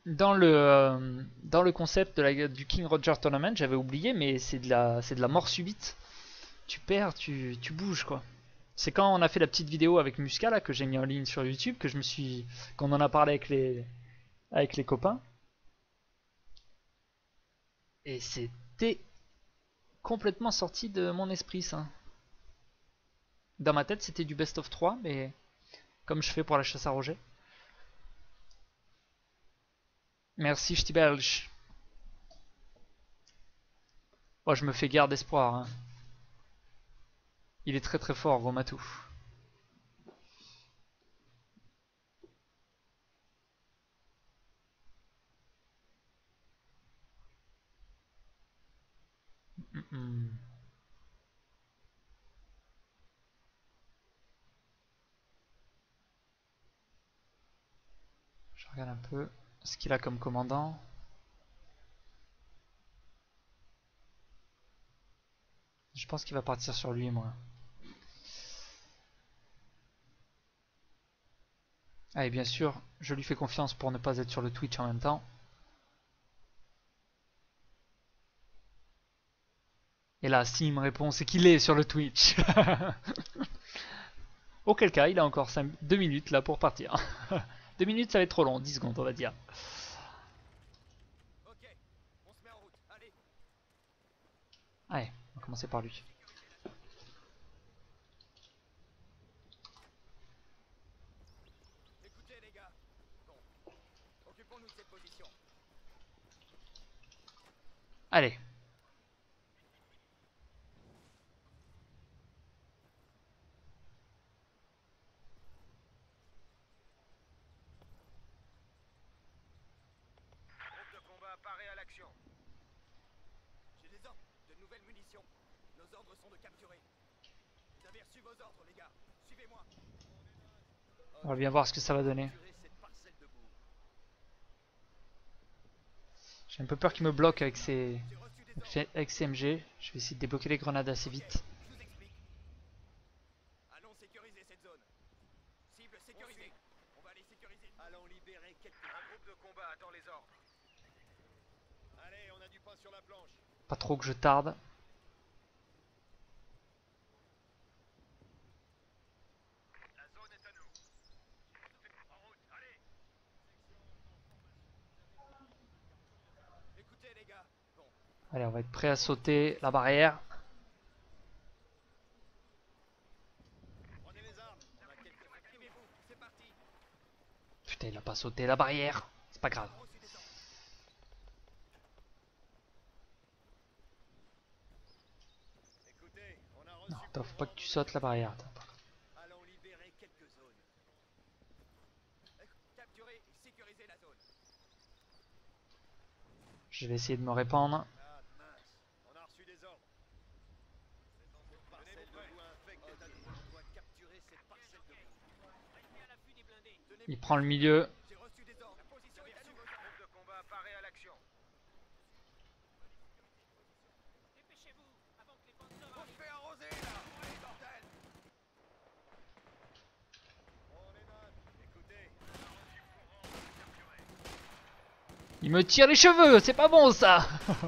dans le concept du King Roger Tournament, j'avais oublié, mais c'est de la mort subite. Tu perds, tu bouges quoi. C'est quand on a fait la petite vidéo avec Musca là, que j'ai mis en ligne sur YouTube que je me suis, qu'on en a parlé avec les copains. Et c'était complètement sorti de mon esprit ça. Dans ma tête c'était du best of 3, mais comme je fais pour la chasse à Roger. Merci Ch'ti Belge. Moi je me fais guère d'espoir. Hein. Il est très très fort, Gomatou. Je regarde un peu ce qu'il a comme commandant. Je pense qu'il va partir sur lui, moi. Ah, et bien sûr, je lui fais confiance pour ne pas être sur le Twitch en même temps. Et là, s'il me répond, c'est qu'il est sur le Twitch. Auquel cas, il a encore 2 minutes là pour partir. 2 minutes, ça va être trop long, 10 secondes, on va dire. Allez, on va commencer par lui. Allez. J'ai des ordres, de nouvelles munitions. Nos ordres sont de capturer. Vous avez reçu vos ordres, les gars. Suivez-moi. On va bien voir ce que ça va donner. J'ai un peu peur qu'il me bloque avec ses MG. Je vais essayer de débloquer les grenades assez vite. Je vous explique. Allons sécuriser cette zone. Cible sécurisée. On va aller sécuriser. Allons libérer quelques... Un groupe de combat attend les ordres. Allez, on a du pain sur la planche. Pas trop que je tarde. La zone est à nous. En route, allez. Écoutez les gars. Bon. Allez, on va être prêt à sauter la barrière. Prenez les armes. On a quelques... Activez-vous. C'est parti. Putain, il a pas sauté la barrière. C'est pas grave. Reçu des ordres. Écoutez, on a reçu... Non, attends, faut pas que tu sautes la barrière. Attends. Allons libérer quelques zones. Capturez et sécurisez la zone. Je vais essayer de me répandre. Ah mince, on a reçu des ordres. Cette parcelle de bois infecte est à nous. On doit capturer cette parcelle de bois. Restez à l'affût des blindés. Il prend le milieu. J'ai reçu des ordres. La position est à nous. Groupe de combat apparaît à l'action. Dépêchez-vous avant que les penseurs... On se fait arroser là. Allez bordel. On est note. Écoutez. Il me tire les cheveux, c'est pas bon ça.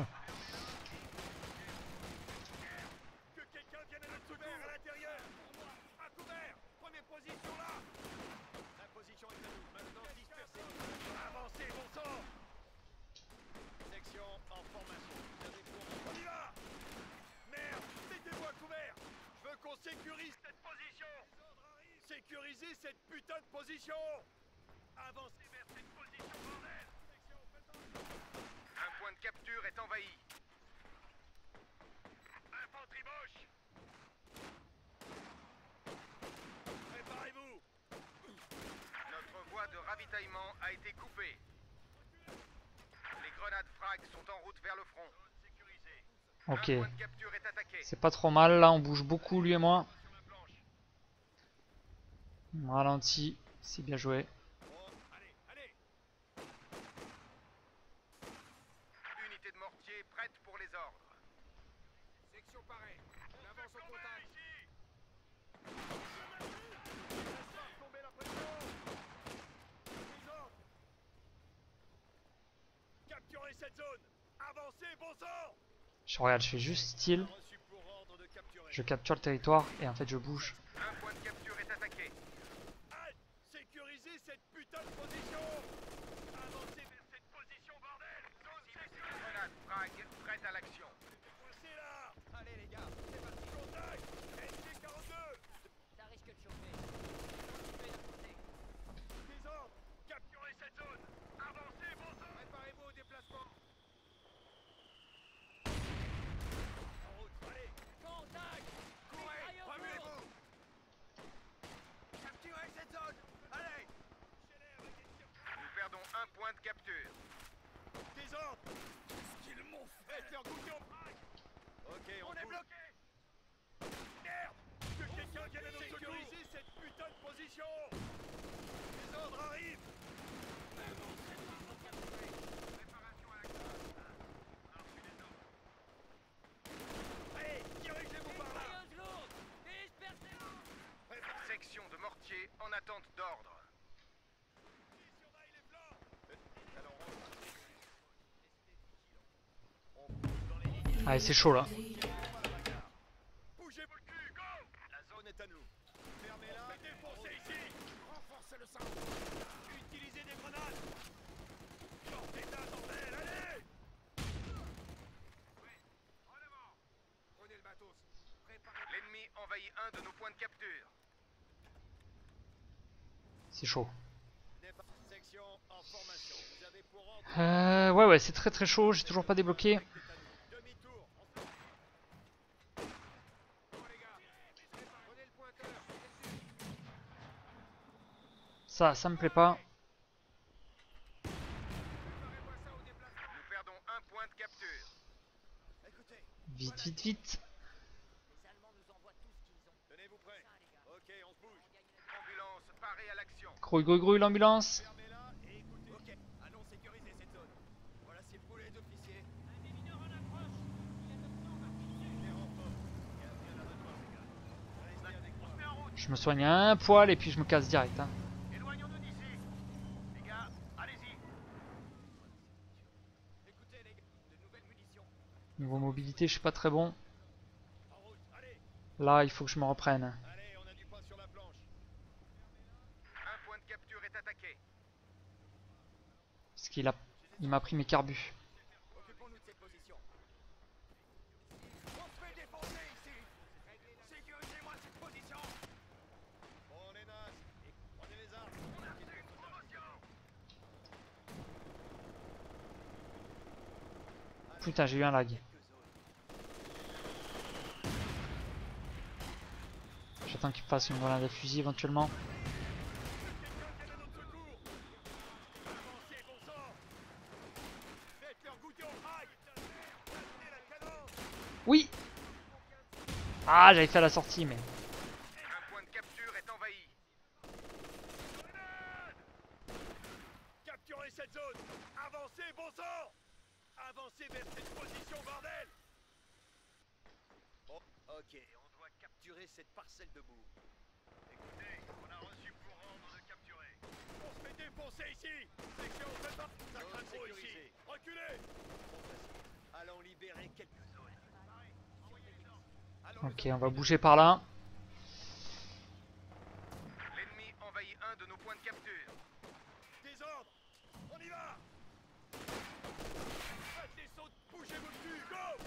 Que quelqu'un vienne à notre secours à l'intérieur. À couvert. Première position là. La position est à nous. Maintenant dispersez. Avancez, bon sang. Section en formation. Vous avez pour... On y va. Merde, mettez-vous à couvert. Je veux qu'on sécurise cette position. Sécurisez cette putain de position. Avancez vers cette position, bordel. Un point de capture est envahi. Infanterie Bosch. Préparez-vous. Notre voie de ravitaillement a été coupée. Les grenades frag sont en route vers le front. Ok. Un point de capture est attaqué. C'est pas trop mal, là on bouge beaucoup lui et moi. On ralentit, c'est bien joué. Allez, allez. Unité de mortier prête pour les ordres. Section pareille. On avance au contact. Tomber la pression. Les ordres. Capturez cette zone. Avancez, bon sang. Je regarde, je fais juste style, Reçu pour ordre de capturer. je capture le territoire et en fait je bouge. Un point de capture est attaqué. Halte! Sécurisez cette putain de position. Avancez vers cette position, bordel. Zone sécurisée. Grenade, frag, prête à l'action. Coincé là. Allez les gars, c'est parti. Contact. ST-42. Ça risque de chauffer. Continuez d'avancer. Désordre. Capturez cette zone. Avancez, bon sang. Préparez-vous au déplacement. En route, allez. Contact! Courez, Mitrailleuse remuez-vous. Capturez cette zone. Allez. Nous perdons un point de capture. Désordre. Qu'est-ce qu'ils m'ont fait? Faites leur goûter au frag. Ok, on est bloqué. Merde. Que quelqu'un vienne à notre secours. Sécurisez cette putain de position. Désordre arrive. Préparation à l'action. On a reçu les ordres. Allez, dirigez-vous par là. Mitrailleuse lourde! Dispersez-vous! Section de mortier en attente d'ordre. Allez, c'est chaud là. Bougez le cul, go! La zone est à nous. Fermez-la. Défoncez ici. Renforcez le sang. Utilisez des grenades. Sortez d'un bordel, allez! Oui, en avant. Prenez le matos. Préparez. L'ennemi envahit un de nos points de capture. C'est chaud. Section en formation. Vous avez pour ordre. Ouais, c'est très très chaud, j'ai toujours pas débloqué. Demi-tour. Bon les gars, prenez le pointeur. Ça me plaît pas. Préparez-moi ça au déplacement. Nous perdons un point de capture. Écoutez, Vite, vite, vite. Les Allemands nous envoient tout ce qu'ils ont. tenez-vous prêts. Ça, les gars. Ok, on se bouge. Ambulance, parée à l'action. Grouille, l'ambulance. Fermez-la et écoutez. Ok, allons sécuriser cette zone. Voilà ces poulets d'officiers. Un des mineurs en approche! Il a notre sang marqué dessus! Les renforts. Bienvenue à l'abattoir, les gars. Restez avec moi. On se met en route. Je me soigne un poil et puis je me casse direct. Hein. Éloignons-nous d'ici. Les gars, allez-y. Écoutez, les gars, de nouvelles munitions. Niveau mobilité, je suis pas très bon. En route, allez. Là, il faut que je me reprenne. Allez, on a du pain sur la planche. Un point de capture est attaqué. Parce il m'a pris mes carbus. Occupons-nous de cette position. On se fait défoncer ici. Sécurisez-moi cette position. On est naze. Prenez les armes. On a reçu une promotion. Putain, j'ai eu un lag. J'attends qu'il me fasse une grenade à fusil éventuellement. Quelqu'un vienne à notre secours. Avancez, bon sang. Faites leur goûter au frag. Maintenez la cadence. Oui. Ah, j'avais fait la sortie, mais... Un point de capture est envahi. Grenade! Capturez cette zone. Avancez, bon sang. Avancez vers cette position, bordel. Bon, ok, on doit capturer cette parcelle de boue. Écoutez, on a reçu pour ordre de capturer. On se fait défoncer ici. Section, faites pas. Ça craint trop ici. Reculez. Allons libérer quelques zones. Ok, on va bouger par là. L'ennemi envahit un de nos points de capture. Désordre. On y va. Faites les sauts, bougez-vous le cul, go.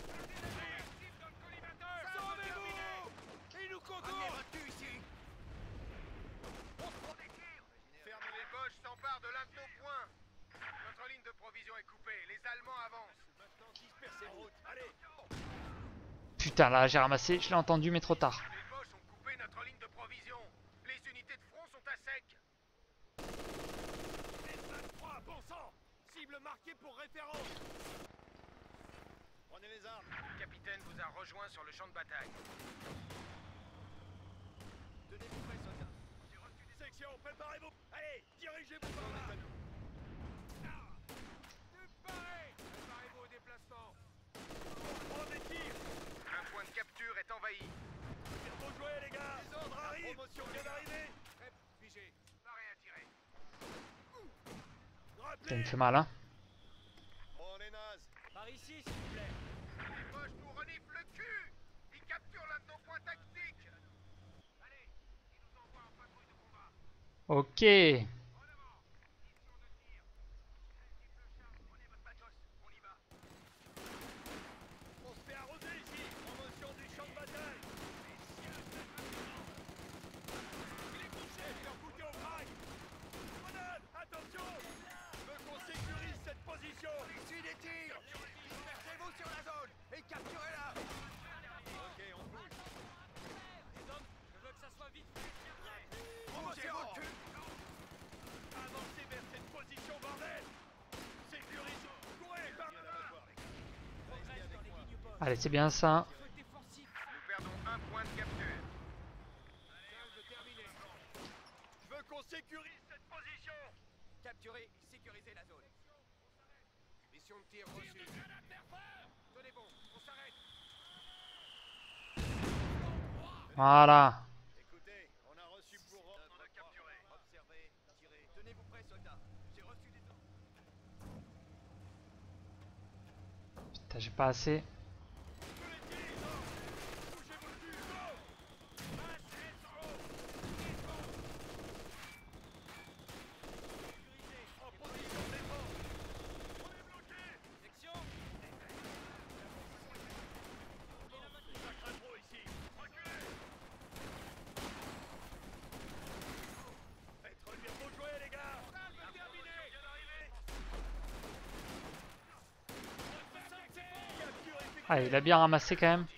Sauvez-vous. Il nous contourne. Ici. On se prend des tirs. Fermez les poches, s'empare de l'un de nos points. Notre ligne de provision est coupée, les Allemands avancent. Maintenant dispersez-vous. Allez. Putain, là, j'ai ramassé, je l'ai entendu, mais trop tard. Les Boches ont coupé notre ligne de provision. Les unités de front sont à sec. S23, bon sang. Cible marquée pour référence. Prenez les armes. Le capitaine vous a rejoint sur le champ de bataille. Tenez-vous prêts, soldats. J'ai reçu des sections, préparez-vous. Allez, dirigez-vous par là. Préparez-vous au déplacement. On des tirs. Un point de capture est envahi. Faut jouer, les gars. Les ordres arrivent. Promotion vient d'arriver. Figé. Paré à tirer. Ça me fait mal, hein. On est Par ici, s'il vous plaît. Les poches nous reniflent le cul. Ils capturent l'un de nos points tactiques. Allez, ils nous envoient en patrouille de combat. Ok. En avant. Mission de tir. Multiple charge. Prenez votre matos. On y va. On se fait arroser ici. Promotion du champ de bataille. Il est couché. Leur goûter au crack. Grenade. Attention. Je veux qu'on sécurise cette position. Ici des tirs. Dispersez-vous sur la zone et capturez-la. Ok, on bouge. Les hommes, je veux que ça soit vite fait. Promotion. Avancez vers cette position, bordel. Sécurisez. Courez par Progresse dans les lignes postes. Allez, c'est bien ça. Il faut être défensif. Nous perdons un point de capture. Calme terminé. Je veux qu'on sécurise cette position. Capturez, sécurisez la zone. Mission de tir reçue. Tenez bon, on s'arrête. Voilà. Écoutez, on a reçu pour ordre de capturer. Observez, tirez. Tenez-vous prêts, soldats. J'ai reçu des ordres. Putain, j'ai pas assez. Section. Ah, il a bien ramassé quand même.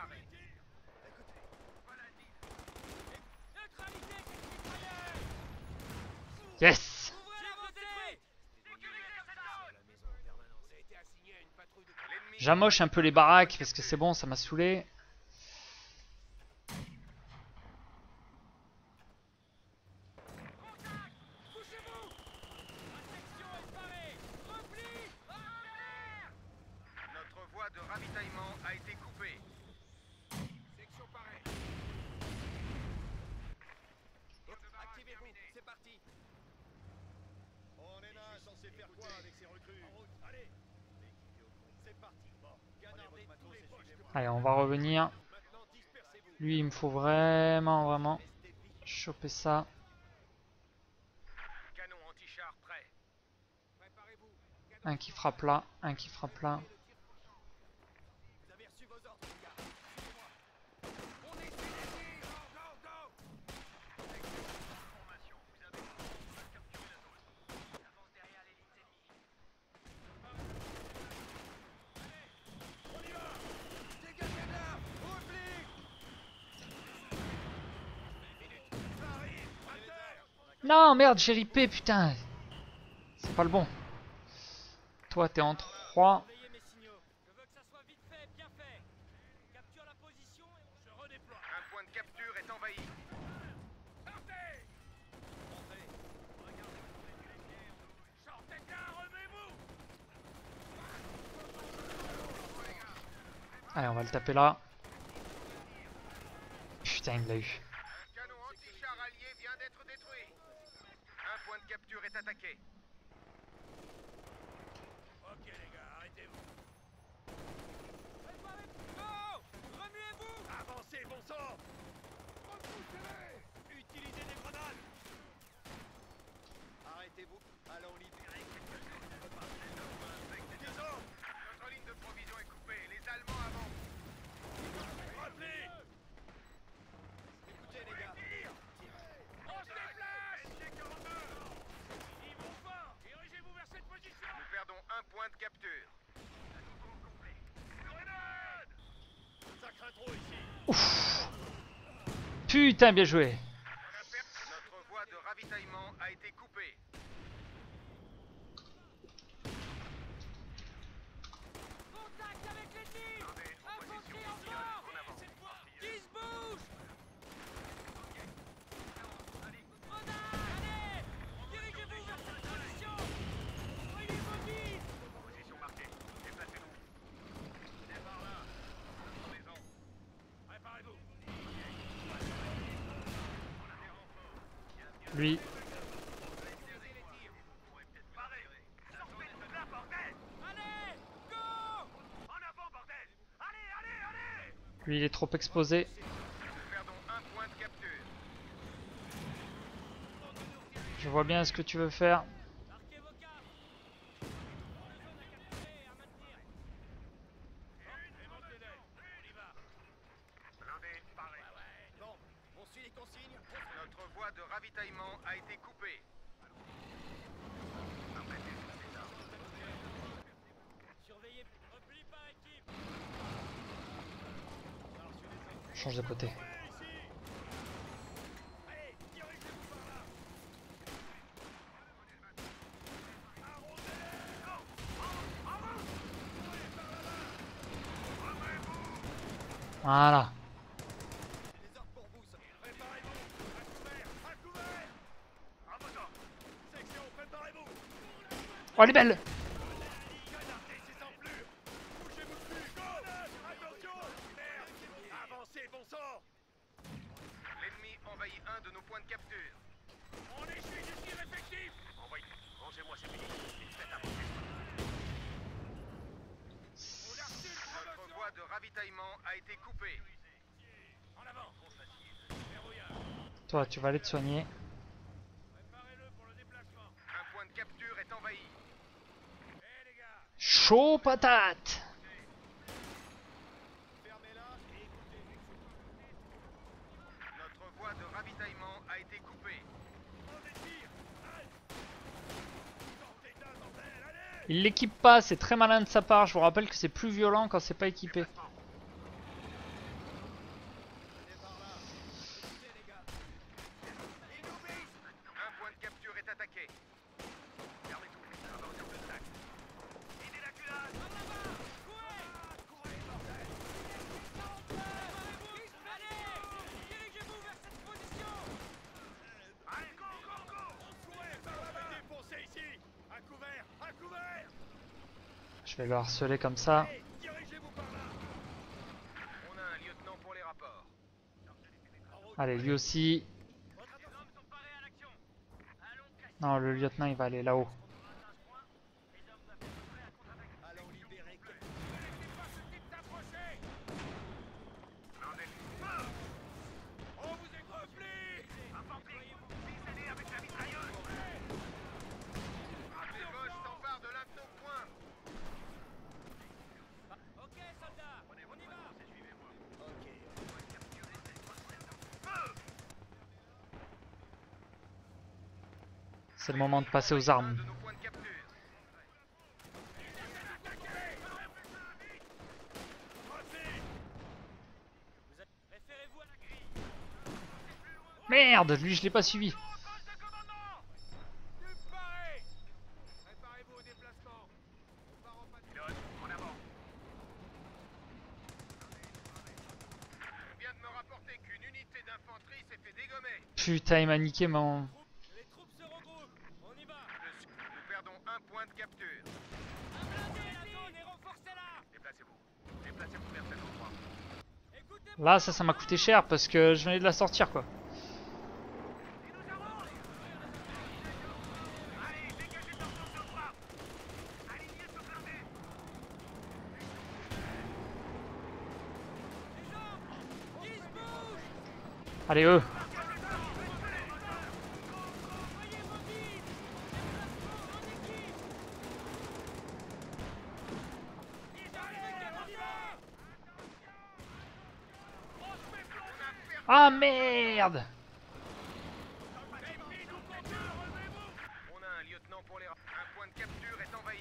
Neutralité, mitrailleur. Yes. Ouvrez la montée. J'amoche un peu les baraques parce que c'est bon, ça m'a saoulé. Couchez-vous. La section est parée. Repli. Notre voie de ravitaillement a été coupée. Section parée. Activez-vous, c'est parti. On est là, censé faire quoi avec ces recrues? En route, allez. C'est parti. Bon, gardez tous les poches que vous... Allez, on va revenir. Maintenant, dispersez-vous. Lui, il me faut vraiment choper ça. Canon anti-char prêt. Préparez-vous. Un qui frappe là, un qui frappe là. Vous avez reçu vos ordres, les gars. Suivez-moi. On est sur les tirs. Go, go, go. Information, vous avez capturé la zone. Avance derrière les lignes ennemies. Allez, on y va. Dégagez de là. Oublie. Ça arrive. À terre. Non, merde, j'ai ripé, putain. C'est pas le bon. Toi, t'es en 3. Surveillez mes signaux. Je veux que ça soit vite fait, bien fait. Capture la position et on se redéploie. Un point de capture est envahi. Partez. Montez. Regardez où vous êtes les pierres. Sortez de là, remets-vous. Allez, on va le taper là. Putain, il l'a eu. Un canon anti-char allié vient d'être détruit. Un point de capture est attaqué. Ok les gars, arrêtez-vous. Go. Remuez-vous. Avancez, bon sang. Repoussez-les. Utilisez des grenades. Arrêtez-vous. Allons libérer quelques Disons, notre ligne de provision est coupée. Les Allemands avancent. Rappelez. Écoutez les gars. On se déplace. SC-42. Ils vont fort. Dirigez-vous vers cette position. Nous perdons un point de capture. À nouveau complet. Grenade. Ça craint trop ici. Putain, bien joué. Notre voie de ravitaillement a été coupée. Contact avec l'ennemi. Infanterie en bord. Qui se bouge. Grenade. Allez. Dirigez-vous vers cette position. Soyez mobiles. Position marquée. Déplacez-vous. C'est par là. Maison. Préparez-vous. Lui. Parez. Sortez de là, bordel. Allez. Go. Lui, il est trop exposé. Nous perdons un point de capture. Je vois bien ce que tu veux faire. Marquez vos caps. Zone à capturer et à maintenir. Démontez-les. On y va. Blindé, paré. Bon, on suit les consignes. Notre voie de ravitaillement a été coupée. Surveillez. Repli par équipe. Change de côté. Allez, dirigez-vous par là. Voilà. Les ordres pour vous, ça. Préparez-vous. À couvert. À vos ordres. Section, préparez-vous. Oh, elle est belle! Laissez sans plus. Bougez-vous plus. Attention. Merde. Avancez, bon sang. L'ennemi envahit un de nos points de capture. On échoue du tir effectif. Envoyez. Rangez-moi ces pays. Faites avancer. Notre voie de ravitaillement a été coupée. En avant. Verrouillage. Toi, tu vas aller te soigner. Préparez-le pour le déplacement. Un point de capture est envahi. Eh les gars, Chaud patate! fermez-la et écoutez. Notre voie de ravitaillement a été coupée. On détire. Sortez de là, bordel, allez. Il l'équipe pas, c'est très malin de sa part. Je vous rappelle que c'est plus violent quand c'est pas équipé. Un point de capture est attaqué. Fermez tout. Avancez au sac. Idez la culade. Courez, bordel. Allez, dirigez-vous vers cette position. Allez, go, go, go. Courez par là-bas. Défoncez ici. À couvert, à couvert. Je vais le harceler comme ça. Allez, dirigez-vous par là. On a un lieutenant pour les rapports. Allez, lui aussi. Les hommes sont parés à l'action. Allons casser. Non, le lieutenant, il va aller là-haut. Les hommes doivent être prêts à contre-attaquer. Allons libérer. Ne laissez pas ce type s'approcher. On vous est repli. Infanterie, visez avec la mitrailleuse. Les Boches s'emparent de l'un de nos points. Ok, soldats, on y va. C'est le moment de passer aux armes. De nos points de capture. Référez-vous à la grille. Merde, lui, je l'ai pas suivi. Poste de commandement. Disparez. Préparez-vous au déplacement. On part en patrouille. En avant. On vient de me rapporter qu'une unité d'infanterie s'est fait dégommer. Putain, il m'a niqué mon... Les troupes se regroupent. On y va. Nous perdons un point de capture. Blindez la zone et renforcez-la. Déplacez-vous. Déplacez-vous vers cet endroit. Écoutez-moi. Là, ça m'a coûté cher parce que je venais de la sortir, quoi. Allez, dégagez leur zone de frappe. Alignez ce blindé. Les hommes, qui se bougent. Allez, eux. Voyez vos guides. Déplacement en équipe. On y va. Ah, merde! On a un lieutenant pour les... Un point de capture est envahi.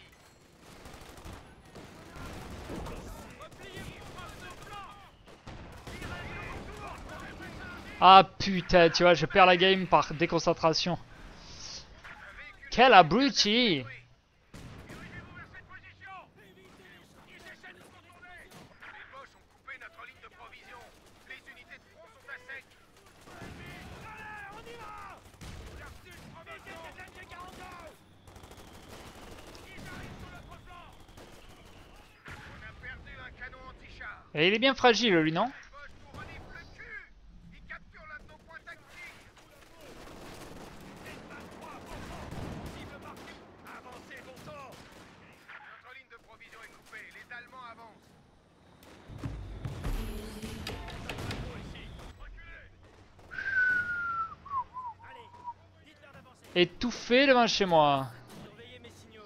Ah, putain, tu vois, je perds la game par déconcentration. Quel abruti! Dirigez-vous vers cette position. Ils essaient de nous contourner. Les Boches ont coupé notre ligne de provision. Les unités de front sont à sec. Allez, on y va. Vers-dessus, provision. Ils arrivent sur notre flanc. On a perdu un canon anti-char. Et il est bien fragile, lui, non? Les Boches nous reniflent le cul. Ils capturent l'un de nos points tactiques. Cible marquée. Avancez, bon sang. Notre ligne de provision est coupée. Les Allemands avancent. Étouffé devant chez moi. Surveillez mes signaux.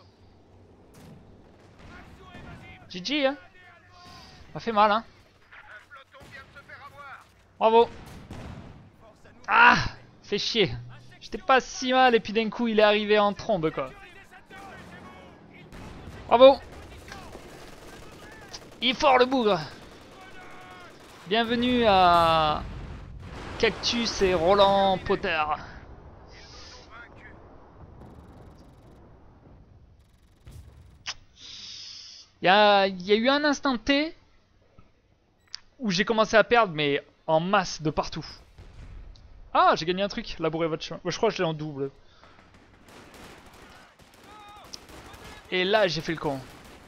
GG, hein. Ça fait mal, hein. Un peloton vient de se faire avoir. Bravo. Force à nous. Ah, fait chier. J'étais pas si mal et puis d'un coup il est arrivé en trombe quoi. Bravo. Il est fort le bougre. Bienvenue à Cactus et Roland Potter. Il y a eu un instant T où j'ai commencé à perdre mais en masse de partout. Ah, j'ai gagné un truc, labourez votre chemin. Je crois que je l'ai en double. Et là, j'ai fait le con.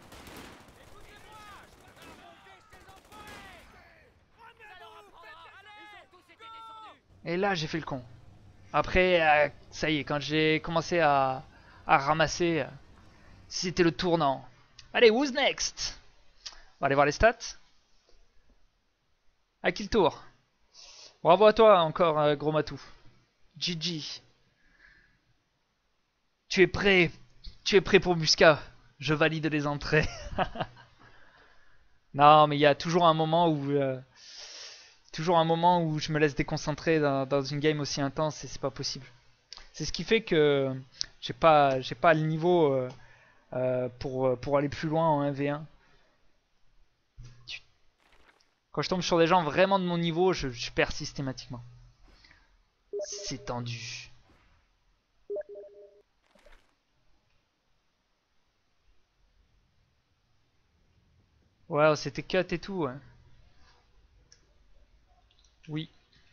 Et là, j'ai fait le con. Après, ça y est, quand j'ai commencé à ramasser, c'était le tournant. Allez, who's next? On va aller voir les stats. À qui le tour? Bravo à toi encore, gros matou. GG. Tu es prêt? Tu es prêt pour Musca? Je valide les entrées. Non, mais il y a toujours un moment où je me laisse déconcentrer dans une game aussi intense et c'est pas possible. C'est ce qui fait que j'ai pas le niveau pour aller plus loin en 1v1. Quand je tombe sur des gens vraiment de mon niveau, je perds systématiquement. C'est tendu. Ouais, c'était cut et tout. Ouais. Oui.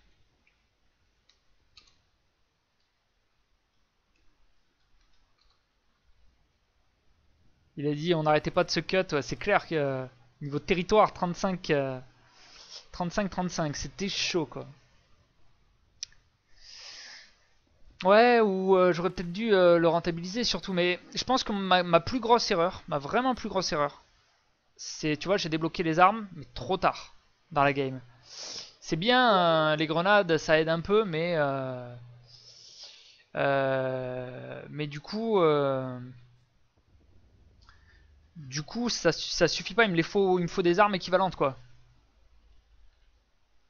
Il a dit on n'arrêtait pas de se cut. Ouais, c'est clair que niveau territoire 35, c'était chaud quoi. Ouais, ou j'aurais peut-être dû le rentabiliser surtout, mais je pense que ma plus grosse erreur, ma vraiment plus grosse erreur, c'est, tu vois, j'ai débloqué les armes, mais trop tard dans la game. C'est bien, les grenades, ça aide un peu, mais du coup, ça suffit pas. Il me faut des armes équivalentes, quoi.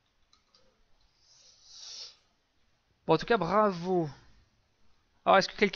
Bon, en tout cas, bravo. Alors, est-ce que quelqu'un